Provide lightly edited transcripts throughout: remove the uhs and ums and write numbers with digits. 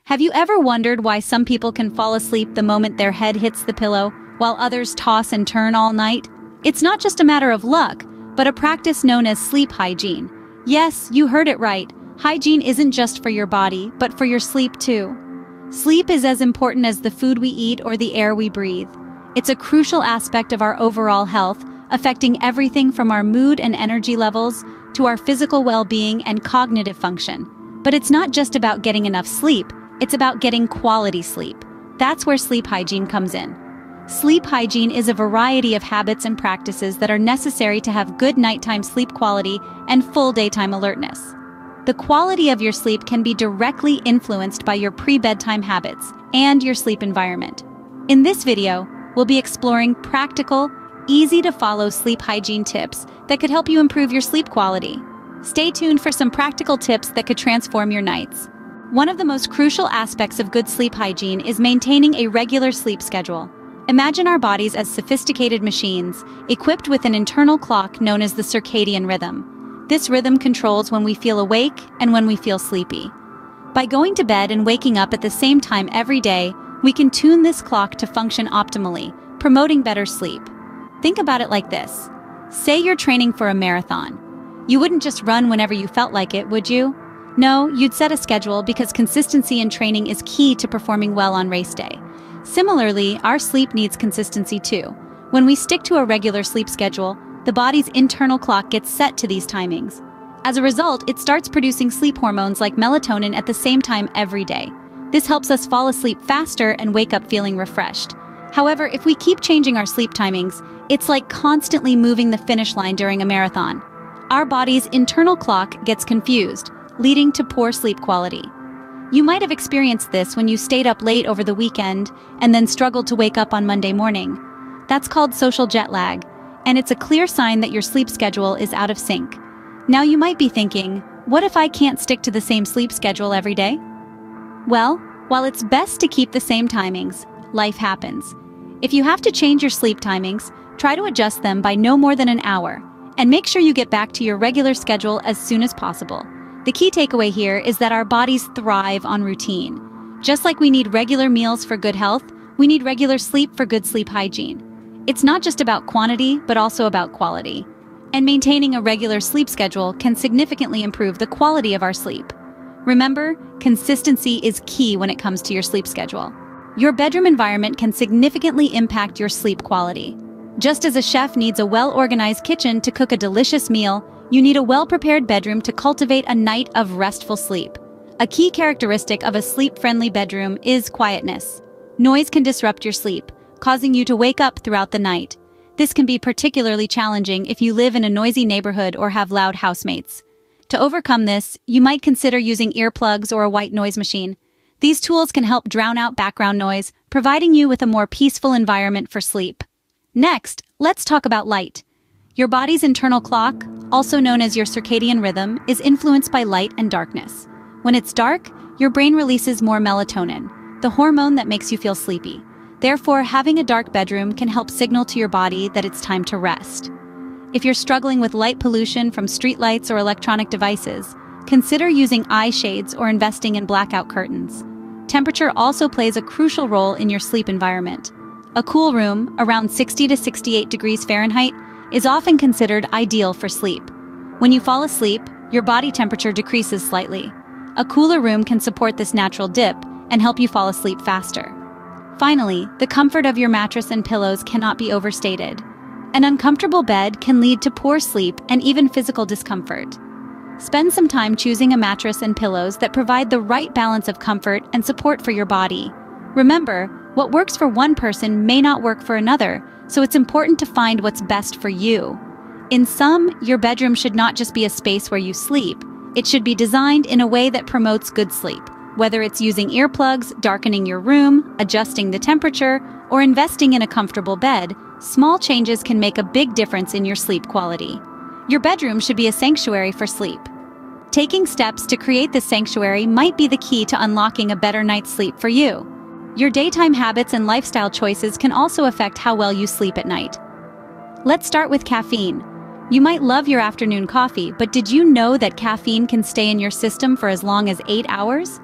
Have you ever wondered why some people can fall asleep the moment their head hits the pillow, while others toss and turn all night? It's not just a matter of luck, but a practice known as sleep hygiene. Yes, you heard it right. Hygiene isn't just for your body, but for your sleep too. Sleep is as important as the food we eat or the air we breathe. It's a crucial aspect of our overall health, affecting everything from our mood and energy levels to our physical well-being and cognitive function. But it's not just about getting enough sleep, it's about getting quality sleep. That's where sleep hygiene comes in. Sleep hygiene is a variety of habits and practices that are necessary to have good nighttime sleep quality and full daytime alertness. The quality of your sleep can be directly influenced by your pre-bedtime habits and your sleep environment. In this video, we'll be exploring practical, easy-to-follow sleep hygiene tips that could help you improve your sleep quality. Stay tuned for some practical tips that could transform your nights. One of the most crucial aspects of good sleep hygiene is maintaining a regular sleep schedule. Imagine our bodies as sophisticated machines, equipped with an internal clock known as the circadian rhythm. This rhythm controls when we feel awake and when we feel sleepy. By going to bed and waking up at the same time every day, we can tune this clock to function optimally, promoting better sleep. Think about it like this. Say you're training for a marathon. You wouldn't just run whenever you felt like it, would you? No, you'd set a schedule because consistency in training is key to performing well on race day. Similarly, our sleep needs consistency too. When we stick to a regular sleep schedule, the body's internal clock gets set to these timings. As a result, it starts producing sleep hormones like melatonin at the same time every day. This helps us fall asleep faster and wake up feeling refreshed. However, if we keep changing our sleep timings, it's like constantly moving the finish line during a marathon. Our body's internal clock gets confused, leading to poor sleep quality. You might have experienced this when you stayed up late over the weekend and then struggled to wake up on Monday morning. That's called social jet lag, and it's a clear sign that your sleep schedule is out of sync. Now you might be thinking, what if I can't stick to the same sleep schedule every day? Well, while it's best to keep the same timings, life happens. If you have to change your sleep timings, try to adjust them by no more than an hour, and make sure you get back to your regular schedule as soon as possible. The key takeaway here is that our bodies thrive on routine. Just like we need regular meals for good health, we need regular sleep for good sleep hygiene. It's not just about quantity, but also about quality. And maintaining a regular sleep schedule can significantly improve the quality of our sleep. Remember, consistency is key when it comes to your sleep schedule. Your bedroom environment can significantly impact your sleep quality. Just as a chef needs a well-organized kitchen to cook a delicious meal, you need a well-prepared bedroom to cultivate a night of restful sleep. A key characteristic of a sleep-friendly bedroom is quietness. Noise can disrupt your sleep, causing you to wake up throughout the night. This can be particularly challenging if you live in a noisy neighborhood or have loud housemates. To overcome this, you might consider using earplugs or a white noise machine. These tools can help drown out background noise, providing you with a more peaceful environment for sleep. Next, let's talk about light. Your body's internal clock, also known as your circadian rhythm, is influenced by light and darkness. When it's dark, your brain releases more melatonin, the hormone that makes you feel sleepy. Therefore, having a dark bedroom can help signal to your body that it's time to rest. If you're struggling with light pollution from streetlights or electronic devices, consider using eye shades or investing in blackout curtains. Temperature also plays a crucial role in your sleep environment. A cool room, around 60 to 68 degrees Fahrenheit, is often considered ideal for sleep. When you fall asleep, your body temperature decreases slightly. A cooler room can support this natural dip and help you fall asleep faster. Finally, the comfort of your mattress and pillows cannot be overstated. An uncomfortable bed can lead to poor sleep and even physical discomfort. Spend some time choosing a mattress and pillows that provide the right balance of comfort and support for your body. Remember, what works for one person may not work for another, so it's important to find what's best for you. In sum, your bedroom should not just be a space where you sleep. It should be designed in a way that promotes good sleep. Whether it's using earplugs, darkening your room, adjusting the temperature, or investing in a comfortable bed, small changes can make a big difference in your sleep quality. Your bedroom should be a sanctuary for sleep. Taking steps to create this sanctuary might be the key to unlocking a better night's sleep for you. Your daytime habits and lifestyle choices can also affect how well you sleep at night. Let's start with caffeine. You might love your afternoon coffee, but did you know that caffeine can stay in your system for as long as 8 hours?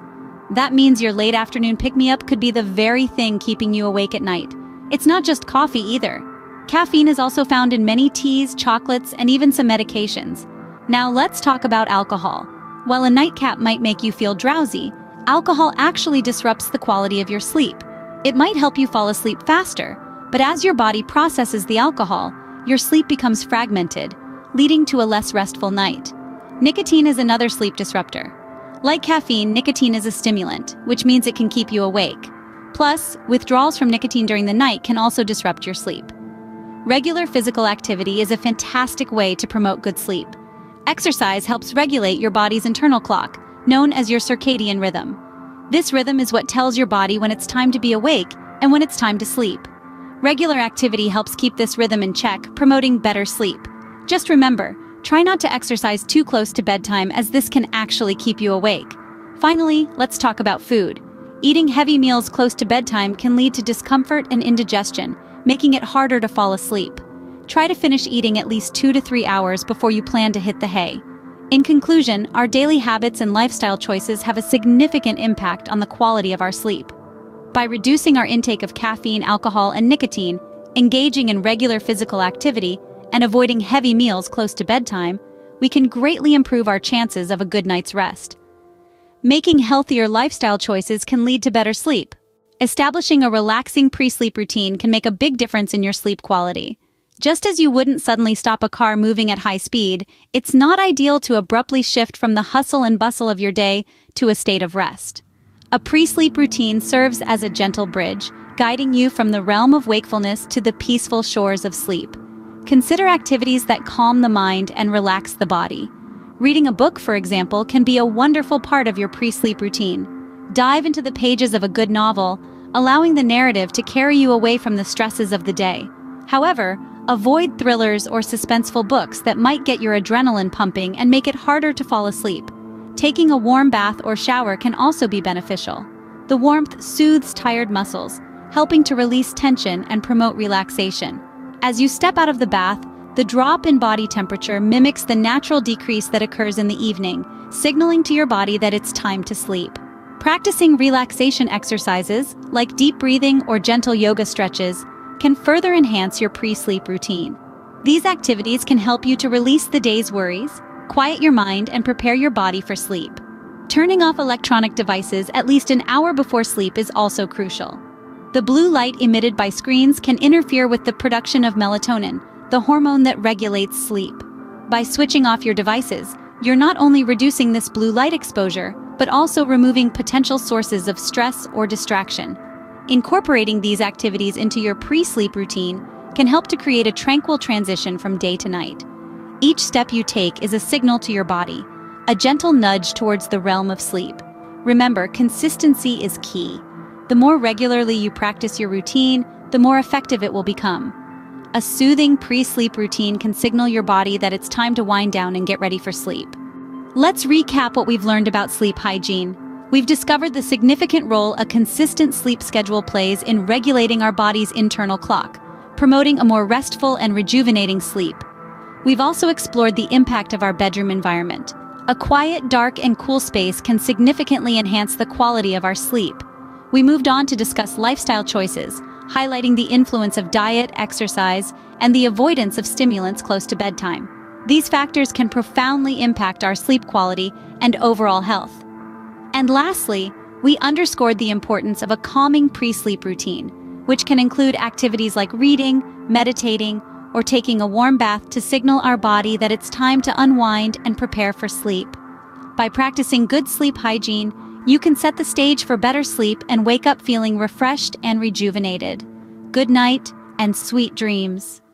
That means your late afternoon pick-me-up could be the very thing keeping you awake at night. It's not just coffee either. Caffeine is also found in many teas, chocolates, and even some medications. Now let's talk about alcohol. While a nightcap might make you feel drowsy, alcohol actually disrupts the quality of your sleep. It might help you fall asleep faster, but as your body processes the alcohol, your sleep becomes fragmented, leading to a less restful night. Nicotine is another sleep disruptor. Like caffeine, nicotine is a stimulant, which means it can keep you awake. Plus, withdrawals from nicotine during the night can also disrupt your sleep. Regular physical activity is a fantastic way to promote good sleep. Exercise helps regulate your body's internal clock, known as your circadian rhythm. This rhythm is what tells your body when it's time to be awake and when it's time to sleep. Regular activity helps keep this rhythm in check, promoting better sleep. Just remember, try not to exercise too close to bedtime, as this can actually keep you awake. Finally, let's talk about food. Eating heavy meals close to bedtime can lead to discomfort and indigestion, making it harder to fall asleep. Try to finish eating at least 2 to 3 hours before you plan to hit the hay. In conclusion, our daily habits and lifestyle choices have a significant impact on the quality of our sleep. By reducing our intake of caffeine, alcohol, and nicotine, engaging in regular physical activity, and avoiding heavy meals close to bedtime, we can greatly improve our chances of a good night's rest. Making healthier lifestyle choices can lead to better sleep. Establishing a relaxing pre-sleep routine can make a big difference in your sleep quality. Just as you wouldn't suddenly stop a car moving at high speed, it's not ideal to abruptly shift from the hustle and bustle of your day to a state of rest. A pre-sleep routine serves as a gentle bridge, guiding you from the realm of wakefulness to the peaceful shores of sleep. Consider activities that calm the mind and relax the body. Reading a book, for example, can be a wonderful part of your pre-sleep routine. Dive into the pages of a good novel, allowing the narrative to carry you away from the stresses of the day. However, avoid thrillers or suspenseful books that might get your adrenaline pumping and make it harder to fall asleep. Taking a warm bath or shower can also be beneficial. The warmth soothes tired muscles, helping to release tension and promote relaxation. As you step out of the bath, the drop in body temperature mimics the natural decrease that occurs in the evening, signaling to your body that it's time to sleep. Practicing relaxation exercises, like deep breathing or gentle yoga stretches, can further enhance your pre-sleep routine. These activities can help you to release the day's worries, quiet your mind, and prepare your body for sleep. Turning off electronic devices at least an hour before sleep is also crucial. The blue light emitted by screens can interfere with the production of melatonin, the hormone that regulates sleep. By switching off your devices, you're not only reducing this blue light exposure, but also removing potential sources of stress or distraction. Incorporating these activities into your pre-sleep routine can help to create a tranquil transition from day to night. Each step you take is a signal to your body, a gentle nudge towards the realm of sleep. Remember, consistency is key. The more regularly you practice your routine, the more effective it will become. A soothing pre-sleep routine can signal your body that it's time to wind down and get ready for sleep. Let's recap what we've learned about sleep hygiene. We've discovered the significant role a consistent sleep schedule plays in regulating our body's internal clock, promoting a more restful and rejuvenating sleep. We've also explored the impact of our bedroom environment. A quiet, dark, and cool space can significantly enhance the quality of our sleep. We moved on to discuss lifestyle choices, highlighting the influence of diet, exercise, and the avoidance of stimulants close to bedtime. These factors can profoundly impact our sleep quality and overall health. And lastly, we underscored the importance of a calming pre-sleep routine, which can include activities like reading, meditating, or taking a warm bath to signal our body that it's time to unwind and prepare for sleep. By practicing good sleep hygiene, you can set the stage for better sleep and wake up feeling refreshed and rejuvenated. Good night and sweet dreams.